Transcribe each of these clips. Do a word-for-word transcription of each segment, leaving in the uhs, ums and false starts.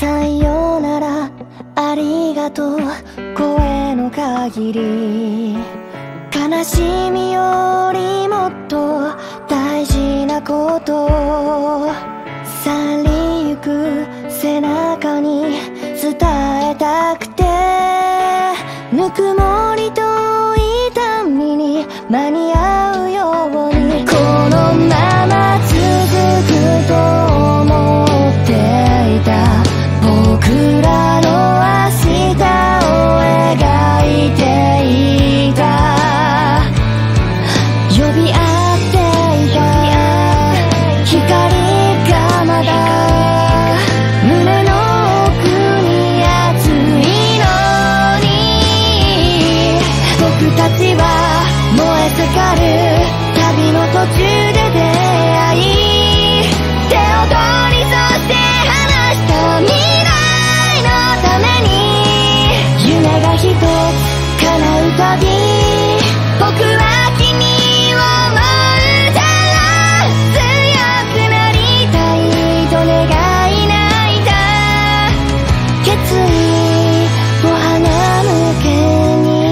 さよならありがとう声の限り、悲しみよりもっと大事なことを去りゆく背中に伝えたくて、ぬくもりと痛みに間に合うように、このまま続くと思っていた僕らの明日を描いていた、呼び合っていた光がまだ胸の奥に熱いのに、僕たちは燃え盛る旅の途中で出会い、手を取りそして離した未来のために、夢が一つ叶うたび僕は君を思うから強くなりたいと願い泣いた決意を花向けに、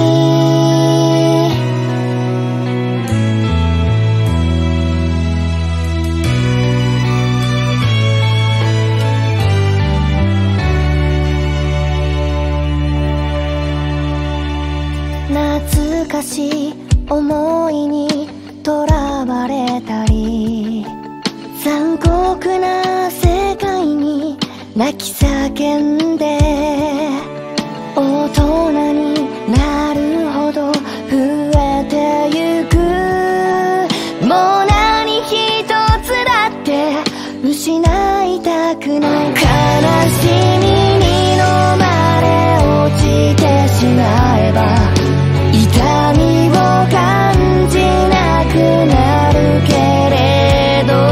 懐かしい思いにとらわれたり、残酷な世界に泣き叫んで、大人になるほど増えてゆく、もう何一つだって失いたくない、悲しみに飲まれ落ちてしまえば痛みを感じなくなるけれど、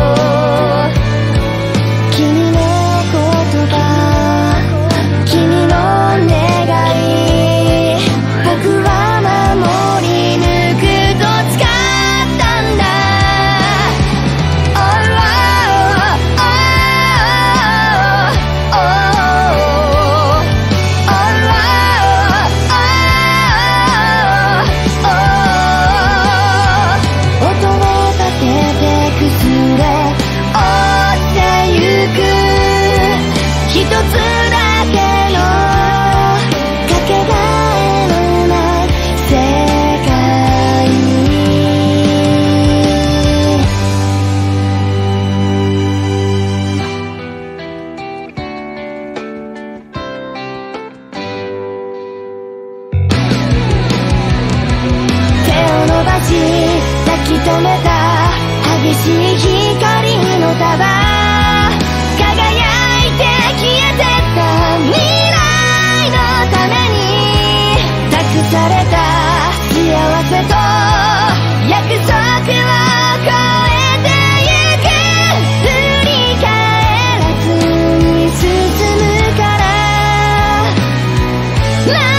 君の言葉君の願い、僕は守り抜くと誓ったんだ、oh, oh, oh, oh, oh, oh.音を立てて崩れ落ちてゆく一つだけのかけがえのない世界、手を伸ばし抱き留めた激しい光の束、輝いて消えてった未来のために、託された幸せと約束を超えてゆく、振り返らずに進むから